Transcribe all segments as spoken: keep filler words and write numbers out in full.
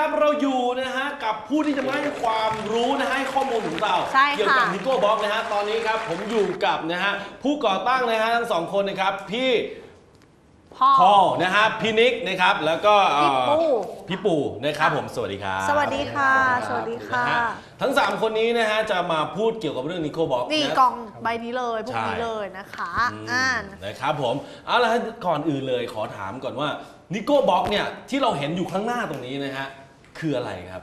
ครับเราอยู่นะฮะกับผู้ที่จะมาให้ความรู้นะให้ข้อมูลของเราเกี่ยวกับนิโก้บ็อกนะฮะตอนนี้ครับผมอยู่กับนะฮะผู้ก่อตั้งนะฮะทั้งสองคนนะครับพี่พอลนะฮะพี่นิกนะครับแล้วก็พี่ปูพี่ปูนะครับผมสวัสดีครับสวัสดีค่ะสวัสดีค่ะทั้งสามคนนี้นะฮะจะมาพูดเกี่ยวกับเรื่องนิโก้บ็อกนี่กล่องใบนี้เลยพวกนี้เลยนะคะอ่านะครับผมเอาละก่อนอื่นเลยขอถามก่อนว่านิโก้บ็อกเนี่ยที่เราเห็นอยู่ข้างหน้าตรงนี้นะฮะคืออะไรครับ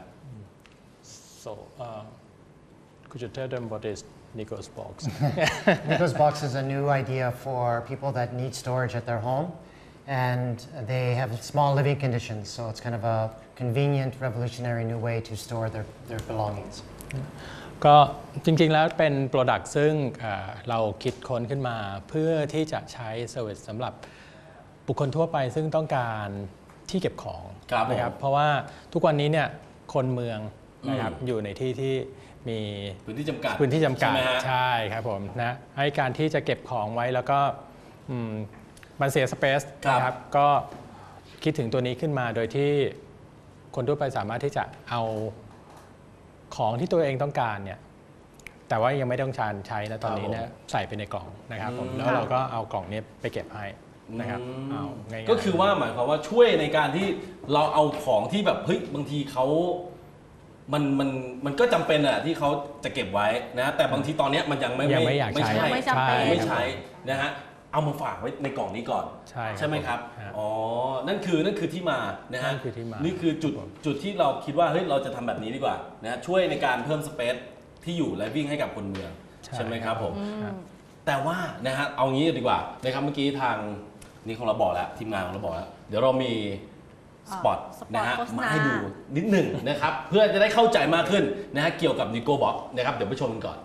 so uh, could you tell them what is Nico's box Nico's box is a new idea for people that need storage at their home and they have small living conditions so it's kind of a convenient revolutionary new way to store their their belongings ก็จริงๆแล้วเป็น product ซึ่งเราคิดค้นขึ้นมาเพื่อที่จะใช้ service สำหรับบุคคลทั่วไปซึ่งต้องการที่เก็บของนะครับเพราะว่าทุกวันนี้เนี่ยคนเมืองนะครับอยู่ในที่ที่มีพื้นที่จำกัดพื้นที่จำกัดใช่ครับผมนะให้การที่จะเก็บของไว้แล้วก็มันเสียสเปซนะครับก็คิดถึงตัวนี้ขึ้นมาโดยที่คนทั่วไปสามารถที่จะเอาของที่ตัวเองต้องการเนี่ยแต่ว่ายังไม่ต้องการใช้นะตอนนี้เนี่ยใส่ไปในกล่องนะครับผมแล้วเราก็เอากล่องนี้ไปเก็บให้นะครับเอาง่ายๆก็คือว่าหมายความว่าช่วยในการที่เราเอาของที่แบบเฮ้ยบางทีเขามันมันมันก็จำเป็นอะที่เขาจะเก็บไว้นะแต่บางทีตอนนี้มันยังไม่ไม่อยากใช้ไม่ใช่ไม่ใช้นะฮะเอามาฝากไว้ในกล่องนี้ก่อนใช่ใช่ไหมครับอ๋อนั่นคือนั่นคือที่มานะฮะนี่คือจุดจุดที่เราคิดว่าเฮ้ยเราจะทำแบบนี้ดีกว่านะช่วยในการเพิ่มสเปซที่อยู่และวิ่งให้กับคนเมืองใช่ไหมครับผมแต่ว่านะฮะเอางี้ดีกว่านะครับเมื่อกี้ทางนี่ของเราบอกแล้วทีมงานของเราบอกแล้วเดี๋ยวเรามีสปอตนะฮะมาให้ดูนิดหนึ่งนะครับเพื่อจะได้เข้าใจมากขึ้นนะฮะเกี่ยวกับนิโก้บ็อกนะครับเดี๋ยวไปชมกันก่อน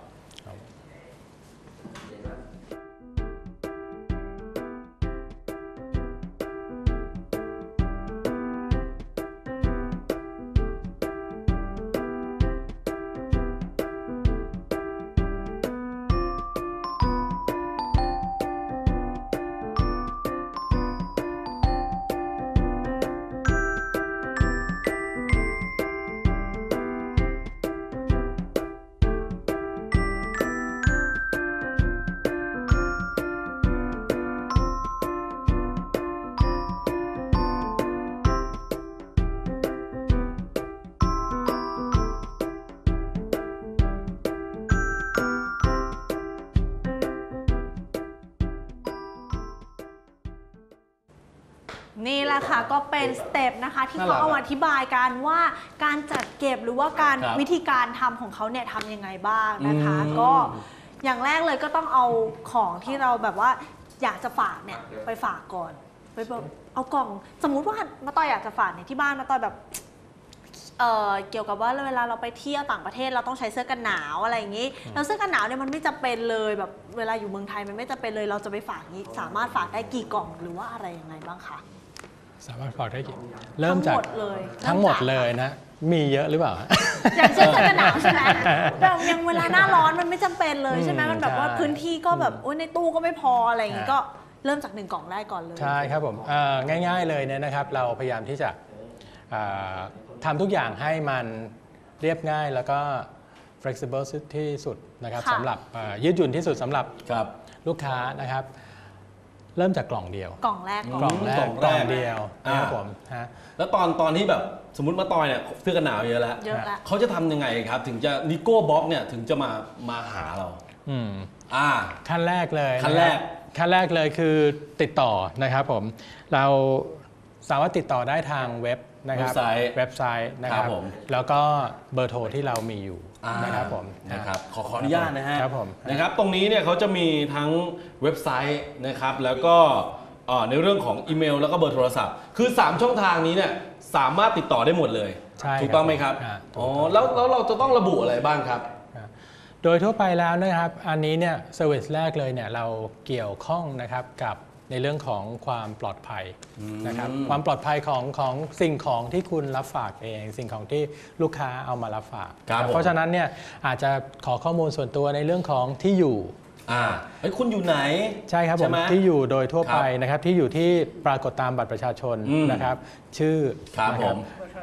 นี่แหละค่ะก็เป็นสเต็ปนะคะที่เขาเอาอธิบายกันว่าการจัดเก็บหรือว่าการวิธีการทำของเขาเนี่ยทำยังไงบ้างนะคะก็อย่างแรกเลยก็ต้องเอาของที่เราแบบว่าอยากจะฝากเนี่ยไปฝากก่อนไปแบบเอากล่องสมมุติว่ามาต่อยอยากจะฝากเนี่ยที่บ้านมาต่อยแบบเอ่อเกี่ยวกับว่าเวลาเราไปเที่ยวต่างประเทศเราต้องใช้เสื้อกันหนาวอะไรอย่างนี้แล้วเสื้อกันหนาวเนี่ยมันไม่จำเป็นเลยแบบเวลาอยู่เมืองไทยมันไม่จำเป็นเลยเราจะไปฝากนี้สามารถฝากได้กี่กล่องหรือว่าอะไรยังไงบ้างคะสามารถฝากได้กี่เริ่มจากทั้งหมดเลยทั้งหมดเลยนะมีเยอะหรือเปล่าอย่างเช่นเสื้อกันหนาวใช่ไหมแบบยังเวลาหน้าร้อนมันไม่จำเป็นเลยใช่ไหมมันแบบว่าพื้นที่ก็แบบโอ้ยในตู้ก็ไม่พออะไรอย่างนี้ก็เริ่มจากหนึ่งกล่องแรกก่อนเลยใช่ครับผมง่ายๆเลยเนี่ยนะครับเราพยายามที่จะทำทุกอย่างให้มันเรียบง่ายแล้วก็ flexible ที่สุดนะครับสำหรับยืดหยุ่นที่สุดสำหรับลูกค้านะครับเริ่มจากกล่องเดียวกล่องแรกกล่องแรกกล่องเดียวนะครับผมฮะแล้วตอนตอนที่แบบสมมุติมาตอยเนี่ยเสื้อกันหนาวเยอะแล้วเขาจะทำยังไงครับถึงจะนิโก้บ็อกเนี่ยถึงจะมามาหาเราอืมอ่าขั้นแรกเลยขั้นแรกขั้นแรกเลยคือติดต่อนะครับผมเราสามารถติดต่อได้ทางเว็บนะครับเว็บไซต์นะครับแล้วก็เบอร์โทรที่เรามีอยู่นะครับผมนะครับขอขออนุญาตนะฮะนะครับตรงนี้เนี่ยเขาจะมีทั้งเว็บไซต์นะครับแล้วก็ในเรื่องของอีเมลแล้วก็เบอร์โทรศัพท์คือสามช่องทางนี้เนี่ยสามารถติดต่อได้หมดเลยถูกต้องไหมครับอ๋อแล้วแล้วเราจะต้องระบุอะไรบ้างครับโดยทั่วไปแล้วนะครับอันนี้เนี่ยเซอร์วิสแรกเลยเนี่ยเราเกี่ยวข้องนะครับกับในเรื่องของความปลอดภัยนะครับความปลอดภัยของของสิ่งของที่คุณรับฝากเองสิ่งของที่ลูกค้าเอามารับฝากเพราะฉะนั้นเนี่ยอาจจะขอข้อมูลส่วนตัวในเรื่องของที่อยู่อ่าเฮ้ยคุณอยู่ไหนใช่ครับผมที่อยู่โดยทั่วไปนะครับที่อยู่ที่ปรากฏตามบัตรประชาชนนะครับชื่อครับผม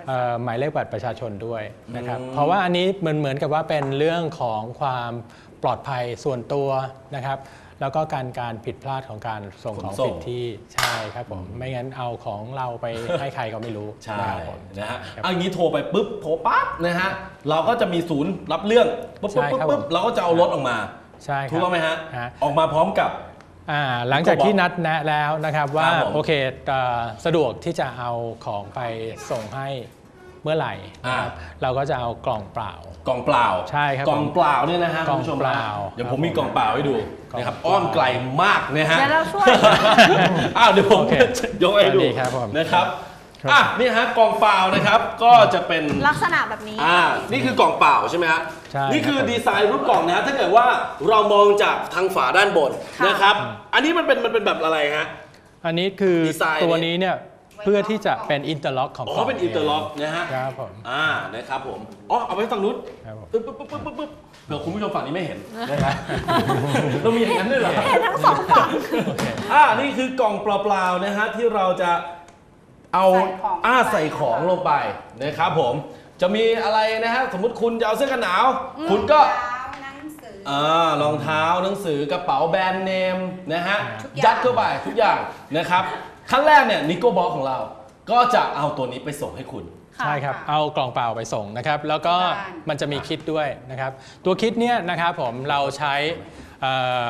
เอ่อหมายเลขบัตรประชาชนด้วยนะครับเพราะว่าอันนี้เหมือนเหมือนกับว่าเป็นเรื่องของความปลอดภัยส่วนตัวนะครับแล้วก็การการผิดพลาดของการส่งของขนส่งผิดที่ใช่ครับผมไม่งั้นเอาของเราไปให้ใครก็ไม่รู้ใช่นะครับผมนะฮะครับเอาอย่างนี้โทรไปปุ๊บโทรปั๊บนะฮะเราก็จะมีศูนย์รับเรื่องปุ๊บปุ๊บใช่ปุ๊บครับปุ๊บผมเราก็จะเอารถออกมาใช่ครับถูกต้องไหมฮะฮะออกมาพร้อมกับอ่าหลังจากที่นัดแนะแล้วนะครับว่าครับผมโอเคเอ่อสะดวกที่จะเอาของไปส่งให้เมื่อไหร่นะครับอ่าเราก็จะเอากล่องเปล่ากล่องเปล่าใช่ครับกล่องเปล่าเนี่ยนะฮะกล่องคุณผู้ชมเปล่าเดี๋ยวครับผมมีกล่องเปล่าให้ดูกล่องนะครับเปล่าอ้อมไกลมากนะฮะเดี๋ยวเราช่วยอ้าวเดี๋ยวผมโอเคยกให้ดูดีครับผมนะครับครับอ่ะนี่ฮะกล่องเปล่านะครับก็จะเป็นลักษณะแบบนี้อ่า นี่คือกล่องเปล่าใช่ไหมฮะใช่นี่คือครับผมดีไซน์รูปกล่องนะ ถ้าเกิดว่าเรามองจากทางฝาด้านบนค่ะนะครับ อันนี้มันเป็นมันเป็นแบบอะไรฮะอันนี้คือดีไซน์ตัวนี้เนี่ยเพื่อที่จะเป็นอินเตอร์ล็อกของอ๋กล่อองเป็นอินเตอร์ล็อกนะฮะครับผมอ่า นะครับผม อ๋อ เอาไว้ฝั่งนู้นครับผมปึ๊บปึ๊บปึ๊บปึ๊บปึ๊บเผื่อคุณผู้ชมฝั่งนี้ไม่เห็นนะครับเรามีอย่างนั้นด้วยเหรอเห็นทั้งสองฝั่งโอเคอ่า นี่คือกล่องเปล่าๆนะฮะที่เราจะเอาใส่ของอ้าใส่ของลงไปนะครับผม จะมีอะไรนะฮะ สมมติคุณจะเอาเสื้อกันหนาว คุณก็เท้าหนังสืออ่ารองเท้าหนังสือกระเป๋าแบรนด์เนมนะฮะทุกอย่างยัดเข้าไปทุกอย่างนะครับขั้นแรกเนี่ยนิโก้บ็อกของเรา ก็จะเอาตัวนี้ไปส่งให้คุณค่ะใช่ครับ เอากล่องเปล่าไปส่งนะครับ แล้วก็ที่บ้านมันจะมีคิดด้วยนะครับ ตัวคิดเนี่ยนะครับผมเราใช้เอ่อ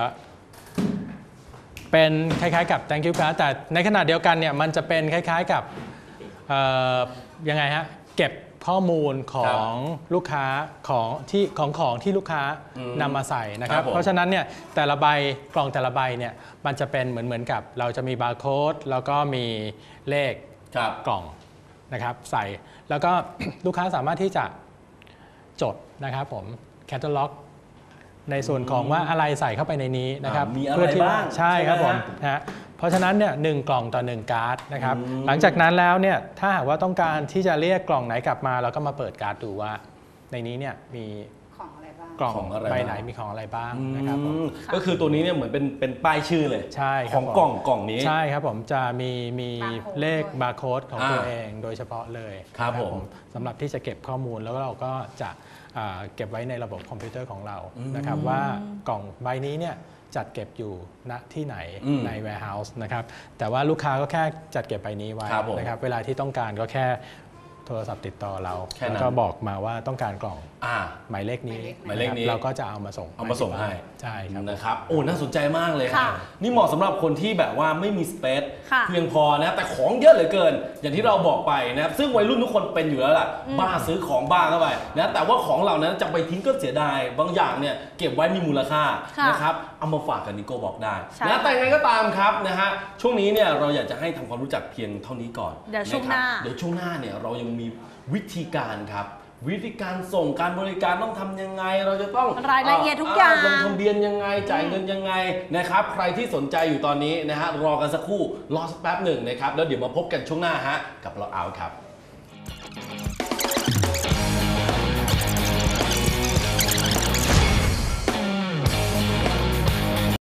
เป็นคล้ายๆกับ thank you card แต่ในขณะเดียวกันเนี่ยมันจะเป็นคล้ายๆกับเอ่อยังไงฮะเก็บข้อมูลของลูกค้าของที่ของของที่ลูกค้าอืมนำมาใส่นะคครัรับบ ผมเพราะฉะนั้นเนี่ยแต่ละใบกล่องแต่ละใบเนี่ยมันจะเป็นเหมือนเหมือนกับเราจะมีบาร์โค้ดแล้วก็มีเลขครับกล่องนะครับใส่แล้วก็ ลูกค้าสามารถที่จะจดนะครับผมแคตตาล็อกในส่วนของว่าอะไรใส่เข้าไปในนี้นะครับอ่ามีอะไรเพื่อที่บ้างใช่ครับใช่ผไหมมฮะนะฮะเพราะฉะนั้นเนี่ยหนึ่งกล่องต่อหนึ่งการ์ดนะครับอืมหลังจากนั้นแล้วเนี่ยถ้าหากว่าต้องการที่จะเรียกกล่องไหนกลับมาเราก็มาเปิดการ์ดดูว่าในนี้เนี่ยมีของอะไรบ้างกล่องของอะไรใบบ้างไหนมีของอะไรบ้างนะครับผมอืมก็คือตัวนี้เนี่ยเหมือนเป็นเป็นป้ายชื่อเลยใช่คขรับองผมกล่องกล่องนี้ใช่ครับผมจะมีมี Barcode เลขด้วยบาร์โค้ดของอ่าตัวเองโดยเฉพาะเลยครับนะผมสำหรับที่จะเก็บข้อมูลแล้วเราก็จะอ่าเก็บไว้ในระบบคอมพิวเตอร์ของเราอืมนะครับว่ากล่องใบนี้เนี่ยจัดเก็บอยู่ณที่ไหนอืมใน warehouse นะครับแต่ว่าลูกค้าก็แค่จัดเก็บใบนี้ไว้ครับผมนะครับเวลาที่ต้องการก็แค่โทรศัพท์ติดต่อเราแค่นั้นแล้วก็บอกมาว่าต้องการกล่องอ่าหมายเลขนี้หมายเลขนี้ะครับเราก็จะเอามาส่งเอามาส่งให้ใช่ครับนะครับ โอ้ น่าสนใจมากเลยค่ะนี่เหมาะสำหรับคนที่แบบว่าไม่มีสเปซค่ะเพียงพอนะ แต่ของเยอะเหลือเกิน อย่างที่เราบอกไปนะครับ ซึ่งวัยรุ่นทุกคนเป็นอยู่แล้วล่ะ บ้าซื้อของบ้าเข้าไปนะ แต่ว่าของเหล่านั้นจะไปทิ้งก็เสียดาย บางอย่างเนี่ยเก็บไว้มีมูลค่าค่ะนะครับ เอามาฝากกับนิโก้บอกได้ใช่นะ แต่ยังไงก็ตามครับนะฮะ ช่วงนี้เนี่ยเราอยากจะให้ทำความรู้จักเพียงเท่านี้ก่อนเดี๋ยวช่วงหน้าะครับเดี๋ยวช่วงหน้าเนี่ยเรายังมีวิธีการครับ วิธีการส่งการบริการต้องทำยังไง เราจะต้องรายละเอียดทุกอย่างลงทะเบียนยังไงจ่ายเงินยังไงนะครับ ใครที่สนใจอยู่ตอนนี้นะฮะรอกันสักครู่รอสักแป๊บหนึ่งนะครับแล้วเดี๋ยวมาพบกันช่วงหน้าฮะกับเราเอาครับ